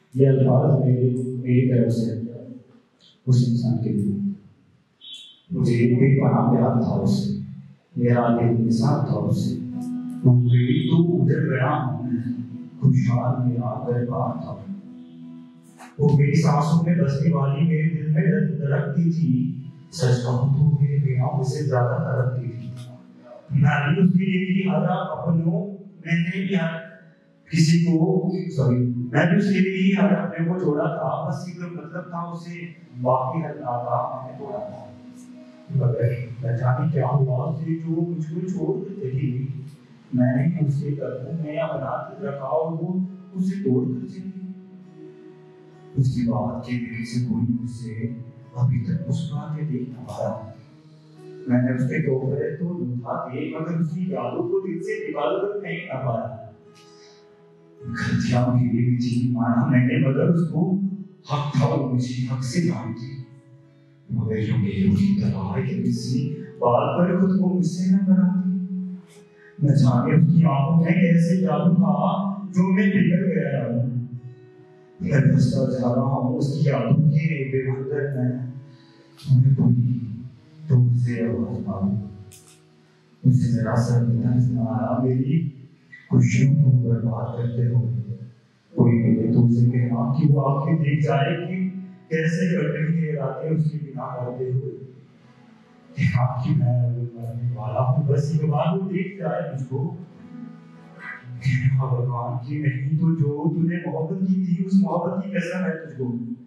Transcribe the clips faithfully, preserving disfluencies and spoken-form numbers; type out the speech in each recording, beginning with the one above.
ये अल्फाज मेरे मेरी तरफ से उस इंसान के लिए। मुझे बेपनाह प्यार था उससे, मेरा दिल निसार था उससे। तू गई तो उधर गया हूँ, खुशहाल मेरा दरबार था। वो मेरी सांसों में बसने वाली मेरे दिल में धड़कती थी। सच कहूँ तो मेरे बिना मुझसे ज्यादा तड़पती थी। मैं भी उसके लिए ही हारा अपनों मैंने भी हर किसी को सॉरी मैं भी उसके लिए ही हर अपने को छोड़ा था। बस एक मतलब था उसे बाकी हर नाता मैंने तोड़ा था। मगर न जाने क्या हुआ उसे जो मुझको छोड़ कर चली गई। मैंने उसे कदमों में अपना दिल रखा और वो उसे तोड़ कर चली गई। उसकी बात के मेरे से कोई मुझसे अभी तक मुस्कुरा के देख ना पाया। मैंने उसके तोहफे तो लुटा दिए मगर उसकी यादों को दिल से निकाल कर फेंक ना पाया। गलतियां मेरी भी थी माना मैंने, मगर उसको हक था वो मुझे हक से जानती। मगर जो मेरी की तरह ये किसी बात पर खुद को मुझसे न बनाती। न जाने उसकी आंखों में कैसे जादू था जो मैं पिघल गया हूँ। मैं फंसता जा रहा हूँ उसकी यादों के बेवंदर में। मैं कोई तो उसे आवाज पाऊँ, मुझसे मेरा सर दर्द न आया मेरी खुशियों को बर्बाद करते हुए। कोई मिले तो उसे कहना कि वो आंखें देख जाए कि कैसे कट रही है रातें उसके बिना करते हुए। कहना कि मैं मरने वाला हूँ, बस एक बार वो देख जाए मुझको। कहना भगवान की नहीं तो जो तूने मोहब्बत की थी उस मोहब्बत की कसम है तुझको।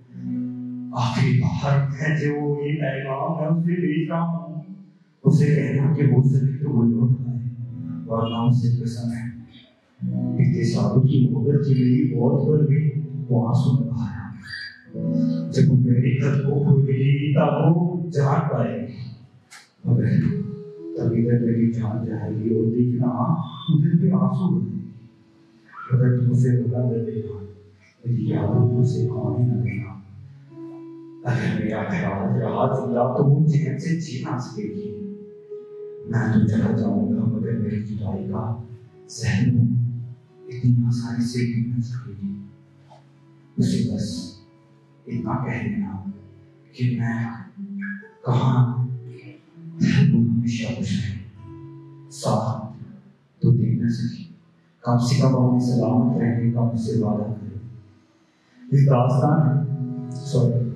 आखिरी बार मैं जो ये पैगाम मैं उसे भेज रहा हूँ, उसे कहना कि हो सके तो वो लौट आए, वरना उससे कसम है बीते सालों की मोहब्बत की मेरी मौत पर भी वो आंसू न बहाया। जब वो मेरी खत को खोलेगी तब वो जान पाएगी, मगर तभी तक मेरी जान जाएगी और देखना उधर भी आंसू बहेंगे। अगर तुम उसे रुला दे देना मेरी यादों को उसे खोने न देना। अगर मेरा ख्याल रहा जिंदा तो वो चैन से जी ना सकेगी। मैं तो चला जाऊंगा मगर मेरी जुदाई का सहन इतनी आसानी से भी न सकेगी। उसे बस इतना कह देना कि मैं कहाँ वो हमेशा खुश है, साथ तो दे न सकी, कम से कम अपने सलामत रहने का मुझसे वादा करे। इस दास्तान है सॉरी